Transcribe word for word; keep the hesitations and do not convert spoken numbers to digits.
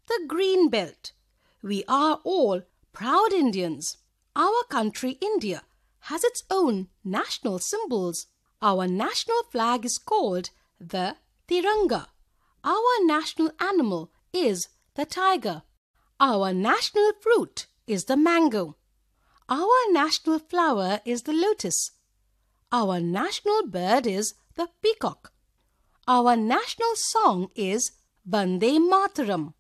the green belt. We are all proud Indians. Our country, India, has its own national symbols. Our national flag is called the Tiranga. Our national animal is the tiger. Our national fruit is the mango. Our national flower is the lotus. Our national bird is the peacock. Our national song is Vande Mataram.